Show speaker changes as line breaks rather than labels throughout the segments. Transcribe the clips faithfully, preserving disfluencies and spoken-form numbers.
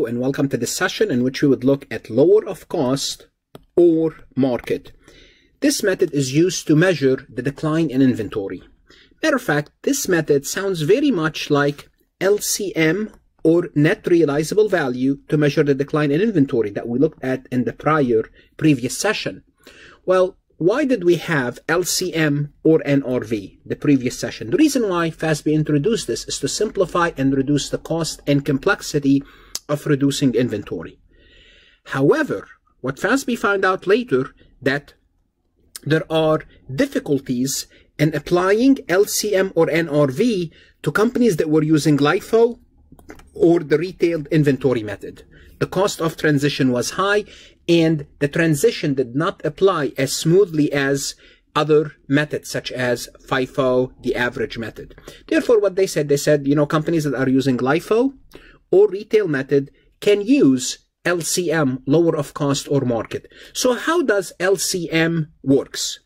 Hello and welcome to this session in which we would look at lower of cost or market. This method is used to measure the decline in inventory. Matter of fact, this method sounds very much like L C M or net realizable value to measure the decline in inventory that we looked at in the prior previous session. Well, why did we have L C M or N R V the previous session? The reason why F A S B introduced this is to simplify and reduce the cost and complexity of reducing inventory. However, what F A S B found out later that there are difficulties in applying L C M or N R V to companies that were using LIFO or the retailed inventory method. The cost of transition was high and the transition did not apply as smoothly as other methods such as FIFO, the average method. Therefore, what they said, they said, you know, companies that are using LIFO or retail method can use L C M, lower of cost or market. So how does L C M works?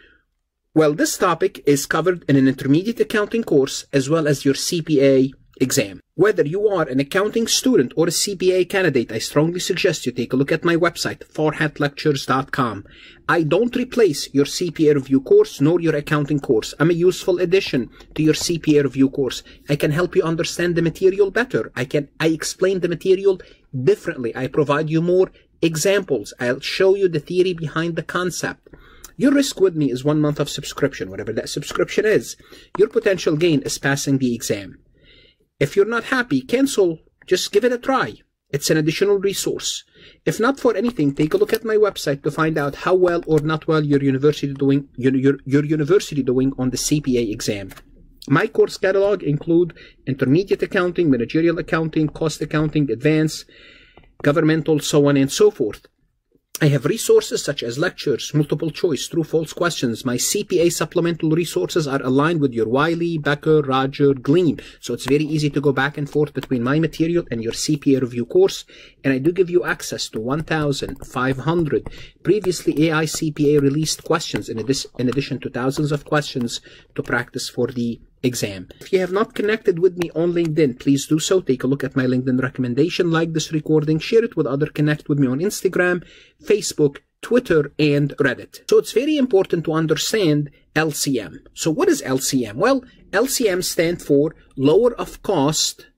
Well, this topic is covered in an intermediate accounting course as well as your C P A exam. Whether you are an accounting student or a C P A candidate, I strongly suggest you take a look at my website, farhat lectures dot com. I don't replace your C P A review course nor your accounting course. I'm a useful addition to your C P A review course. I can help you understand the material better. I can I explain the material differently. I provide you more examples. I'll show you the theory behind the concept. Your risk with me is one month of subscription, whatever that subscription is. Your potential gain is passing the exam. If you're not happy, cancel. Just give it a try. It's an additional resource. If not for anything, take a look at my website to find out how well or not well your university doing your, your, your university doing on the C P A exam. My course catalog include intermediate accounting, managerial accounting, cost accounting, advanced, governmental, so on and so forth. I have resources such as lectures, multiple choice, true false questions. My C P A supplemental resources are aligned with your Wiley, Becker, Roger, Gleam. So it's very easy to go back and forth between my material and your C P A review course. And I do give you access to one thousand five hundred previously A I C P A released questions in, addi in addition to thousands of questions to practice for the exam. If you have not connected with me on LinkedIn, please do so. Take a look at my LinkedIn recommendation, like this recording, share it with others, connect with me on Instagram, Facebook, Twitter, and Reddit. So it's very important to understand L C M. So what is L C M? Well, L C M stands for lower of cost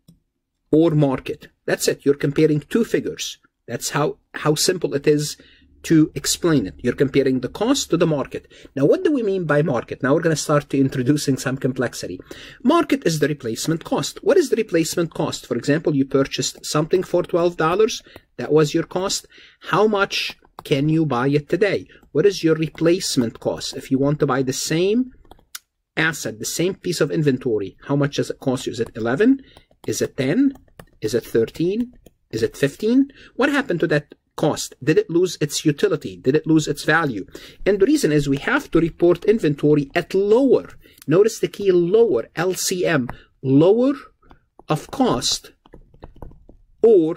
or market. That's it. You're comparing two figures. That's how, how simple it is to explain it. You're comparing the cost to the market. Now, what do we mean by market? Now we're going to start to introducing some complexity. Market is the replacement cost. What is the replacement cost? For example, you purchased something for twelve dollars. That was your cost. How much can you buy it today? What is your replacement cost? If you want to buy the same asset, the same piece of inventory, how much does it cost you? Is it eleven? Is it ten? Is it thirteen? Is it fifteen? What happened to that cost? Did it lose its utility? Did it lose its value? And the reason is we have to report inventory at lower. Notice the key lower, L C M, lower of cost or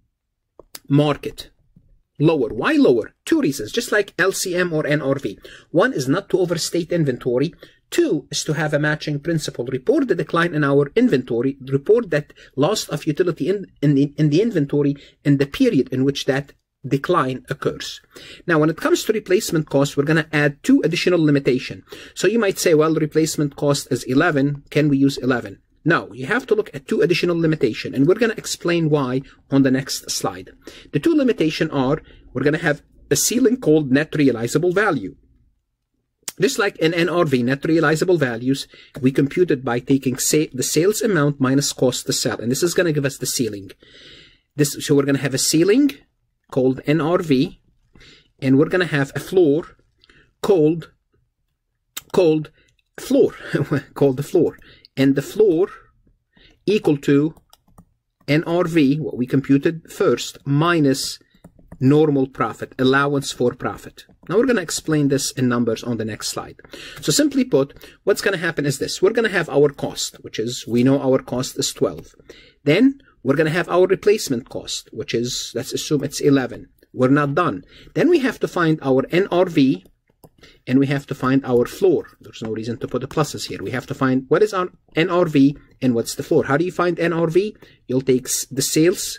market. Lower. Why lower? Two reasons, just like L C M or N R V. One is not to overstate inventory. Two is to have a matching principle. Report the decline in our inventory. Report that loss of utility in, in, the, in the inventory in the period in which that decline occurs. Now, when it comes to replacement cost, we're going to add two additional limitations. So you might say, well, the replacement cost is eleven. Can we use eleven? No, you have to look at two additional limitations, and we're going to explain why on the next slide. The two limitations are, we're going to have a ceiling called net realizable value. Just like in N R V, net realizable values, we computed by taking say, the sales amount minus cost to sell, and this is going to give us the ceiling. This, so we're going to have a ceiling called N R V, and we're going to have a floor called called floor called the floor, and the floor equal to N R V, what we computed first, minus normal profit, allowance for profit. Now we're going to explain this in numbers on the next slide. So simply put, what's going to happen is this. We're going to have our cost, which is, we know our cost is twelve. Then we're going to have our replacement cost, which is, let's assume it's eleven. We're not done. Then we have to find our N R V, and we have to find our floor. There's no reason to put the pluses here. We have to find what is our N R V and what's the floor. How do you find N R V? You'll take the sales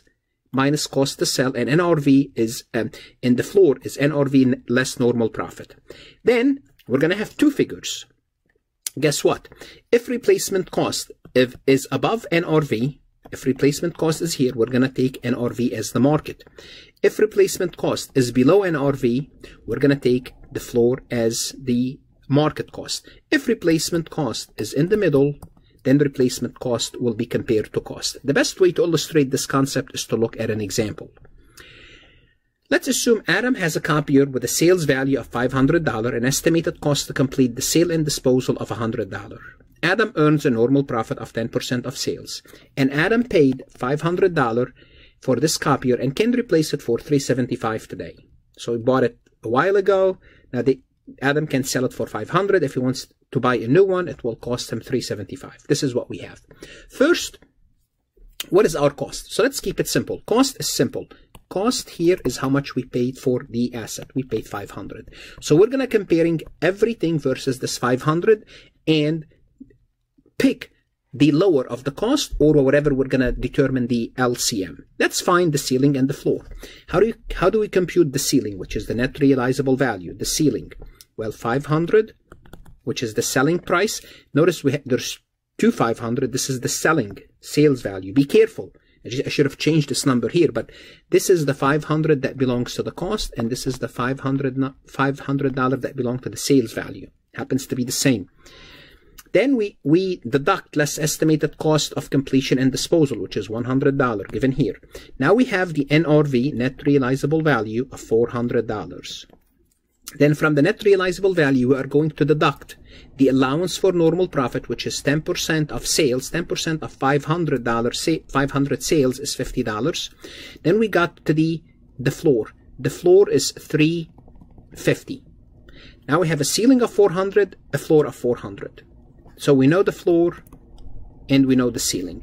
minus cost to sell, and N R V is, um, and the floor is N R V less normal profit. Then we're going to have two figures. Guess what? If replacement cost if, is above N R V, if replacement cost is here, we're going to take N R V as the market. If replacement cost is below N R V, we're going to take the floor as the market cost. If replacement cost is in the middle, then replacement cost will be compared to cost. The best way to illustrate this concept is to look at an example. Let's assume Adam has a copier with a sales value of five hundred dollars and estimated cost to complete the sale and disposal of one hundred dollars. Adam earns a normal profit of ten percent of sales, and Adam paid five hundred dollars for this copier and can replace it for three hundred seventy-five dollars today. So he bought it a while ago. Now the, Adam can sell it for five hundred dollars. If he wants to buy a new one, it will cost him three hundred seventy-five dollars. This is what we have. First, what is our cost? So let's keep it simple. Cost is simple. Cost here is how much we paid for the asset. We paid five hundred dollars. So we're going to comparing everything versus this five hundred dollars and pick the lower of the cost or whatever we're going to determine the L C M. Let's find the ceiling and the floor. How do you, how do we compute the ceiling, which is the net realizable value, the ceiling? Well, five hundred, which is the selling price. Notice we there's two five hundred. This is the selling sales value. Be careful. I should have changed this number here, but this is the five hundred that belongs to the cost, and this is the five hundred dollars that belong to the sales value. Happens to be the same. Then we, we deduct less estimated cost of completion and disposal, which is one hundred dollars, given here. Now we have the N R V, net realizable value, of four hundred dollars. Then from the net realizable value, we are going to deduct the allowance for normal profit, which is ten percent of sales. ten percent of five hundred dollars, five hundred sales is fifty dollars. Then we got to the, the floor. The floor is three hundred fifty dollars. Now we have a ceiling of four hundred dollars, a floor of four hundred dollars. So we know the floor and we know the ceiling.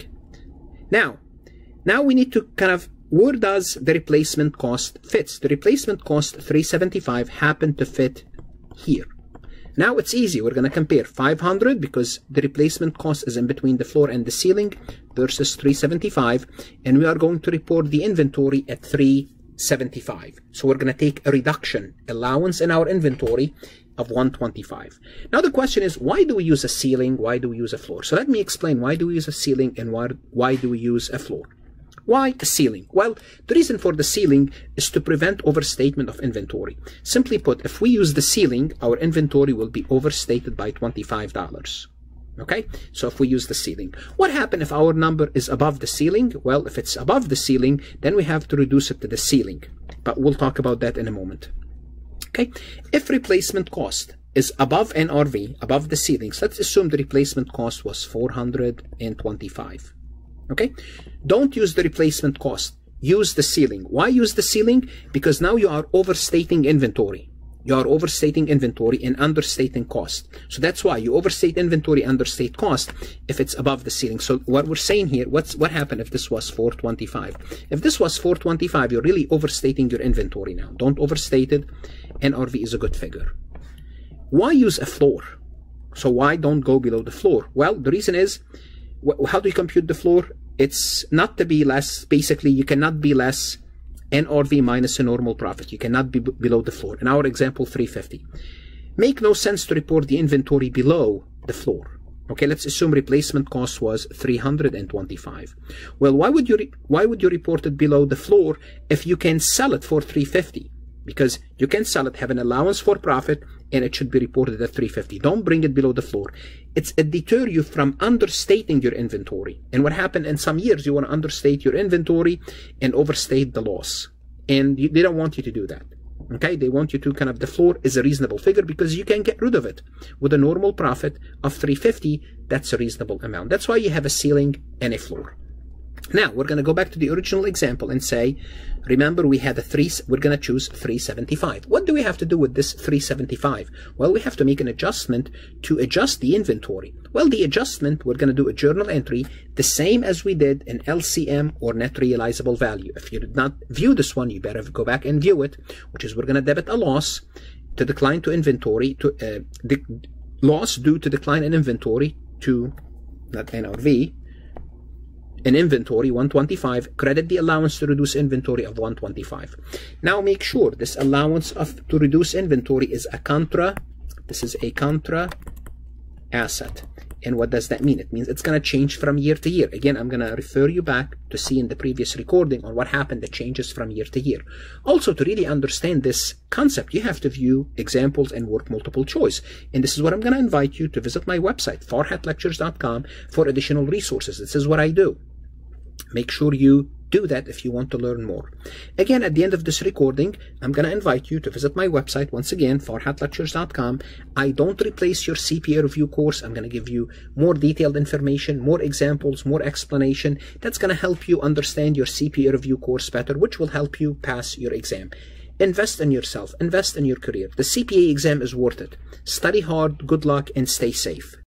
Now, now we need to kind of, where does the replacement cost fit? The replacement cost, three hundred seventy-five, happened to fit here. Now it's easy. We're going to compare five hundred because the replacement cost is in between the floor and the ceiling versus three hundred seventy-five, and we are going to report the inventory at three hundred seventy-five. So we're going to take a reduction allowance in our inventory of one hundred twenty-five. Now the question is, why do we use a ceiling? Why do we use a floor? So let me explain why do we use a ceiling and why, why do we use a floor. Why a ceiling? Well, the reason for the ceiling is to prevent overstatement of inventory. Simply put, if we use the ceiling, our inventory will be overstated by twenty-five dollars. Okay, so if we use the ceiling, what happens if our number is above the ceiling? Well, if it's above the ceiling, then we have to reduce it to the ceiling, but we'll talk about that in a moment. Okay, if replacement cost is above N R V, above the ceilings, let's assume the replacement cost was four hundred twenty-five. Okay, don't use the replacement cost, use the ceiling. Why use the ceiling? Because now you are overstating inventory. You are overstating inventory and understating cost. So that's why you overstate inventory, understate cost if it's above the ceiling. So what we're saying here, what's what happened if this was four twenty-five? If this was four twenty-five, you're really overstating your inventory now. Don't overstate it. N R V is a good figure. Why use a floor? So why don't go below the floor? Well, the reason is, how do you compute the floor? It's not to be less. Basically, you cannot be less N R V minus a normal profit. You cannot be below the floor. In our example, three hundred fifty. Make no sense to report the inventory below the floor. Okay, let's assume replacement cost was three hundred twenty-five. Well, why would you why would you report it below the floor if you can sell it for three hundred fifty? Because you can sell it, have an allowance for profit, and it should be reported at three hundred fifty. Don't bring it below the floor. It's it deter you from understating your inventory. And what happened in some years, you want to understate your inventory and overstate the loss. And you, they don't want you to do that. Okay, they want you to kind of, the floor is a reasonable figure because you can get rid of it. With a normal profit of three hundred fifty, that's a reasonable amount. That's why you have a ceiling and a floor. Now, we're going to go back to the original example and say, remember we had a three, we're going to choose three hundred seventy-five. What do we have to do with this three hundred seventy-five? Well, we have to make an adjustment to adjust the inventory. Well, the adjustment, we're going to do a journal entry, the same as we did in L C M or net realizable value. If you did not view this one, you better go back and view it, which is we're going to debit a loss to decline to inventory, to uh, the loss due to decline in inventory to, not N R V, in inventory, one twenty-five, credit the allowance to reduce inventory of one twenty-five. Now make sure this allowance of to reduce inventory is a contra, this is a contra asset. And what does that mean? It means it's going to change from year to year. Again, I'm going to refer you back to see in the previous recording on what happened that changes from year to year. Also, to really understand this concept, you have to view examples and work multiple choice. And this is what I'm going to invite you to visit my website, farhat lectures dot com, for additional resources. This is what I do. Make sure you do that if you want to learn more. Again, at the end of this recording, I'm going to invite you to visit my website once again, farhat lectures dot com. I don't replace your C P A review course. I'm going to give you more detailed information, more examples, more explanation. That's going to help you understand your C P A review course better, which will help you pass your exam. Invest in yourself. Invest in your career. The C P A exam is worth it. Study hard, good luck, and stay safe.